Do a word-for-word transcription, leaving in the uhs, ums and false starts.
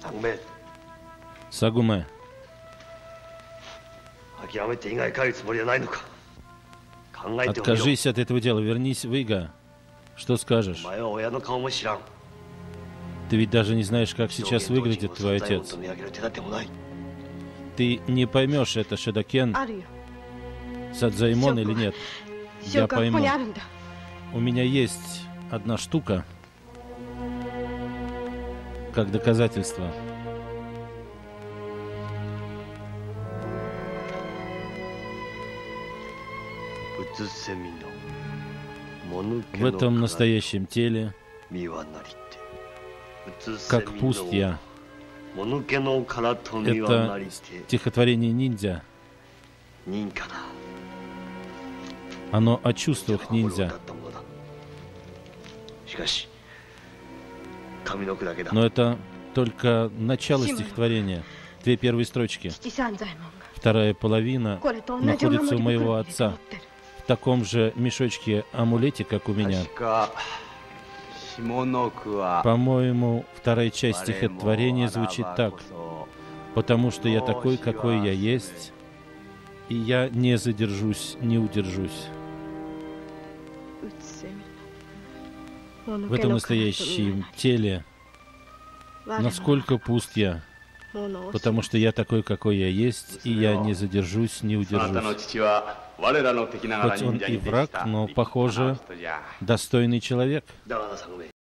Сагуме, 諦めて伊賀へ帰るつもりはないのか。考えてみろ。 откажись от этого дела, вернись в Ига. Что お скажешь? 前は親の顔も知らん。 Ты ведь даже не знаешь, как сейчас выглядит твой отец. Ты не поймешь, это Шидакен, あるよ。 Садзаймон или нет. 証 Я 拠はここ пойму. にあるんだ。 У меня есть одна штука, как доказательство. В этом настоящем теле, как пуст я. Это стихотворение ниндзя. Оно о чувствах ниндзя. Но это только начало стихотворения. Две первые строчки. 七三左衛門が Вторая половина これと同じお находится 守 у り моего 袋に入れて持 отца. ってる。 В таком же мешочке амулете, как у меня. По-моему, вторая часть стихотворения звучит так. Потому что я такой, какой я есть, и я не задержусь, не удержусь. В этом настоящем теле, насколько пуст я, потому что я такой, какой я есть, и я не задержусь, не удержусь. Хоть он и враг, но, похоже, достойный человек.